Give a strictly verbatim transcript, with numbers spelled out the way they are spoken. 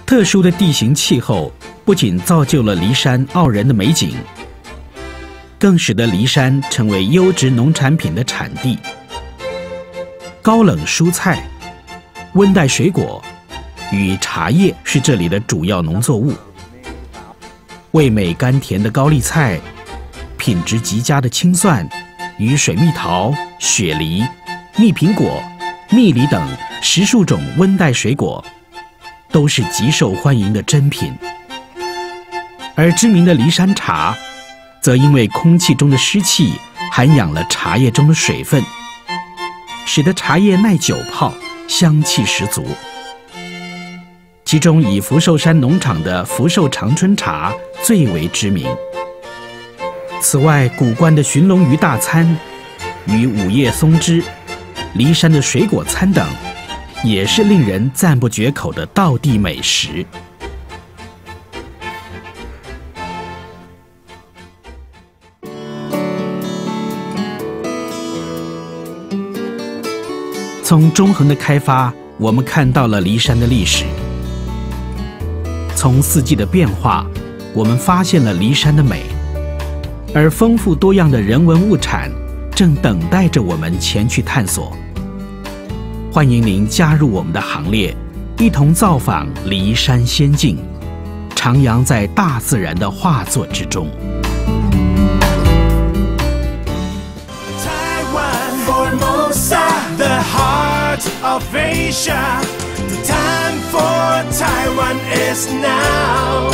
特殊的地形气候不仅造就了梨山傲人的美景，更使得梨山成为优质农产品的产地。高冷蔬菜、温带水果与茶叶是这里的主要农作物。味美甘甜的高丽菜，品质极佳的青蒜与水蜜桃、雪梨、蜜苹果、蜜梨等十数种温带水果，都是极受欢迎的珍品。而知名的梨山茶，则因为空气中的湿气含养了茶叶中的水分，使得茶叶耐久泡，香气十足。其中以福寿山农场的福寿长春茶最为知名。此外，古关的寻龙鱼大餐与午夜松枝、梨山的水果餐等，也是令人赞不绝口的道地美食。从中横的开发，我们看到了梨山的历史；从四季的变化，我们发现了梨山的美。而丰富多样的人文物产，正等待着我们前去探索。欢迎您加入我们的行列，一同造访梨山仙境，徜徉在大自然的画作之中。 The heart of Asia. The time for Taiwan is now.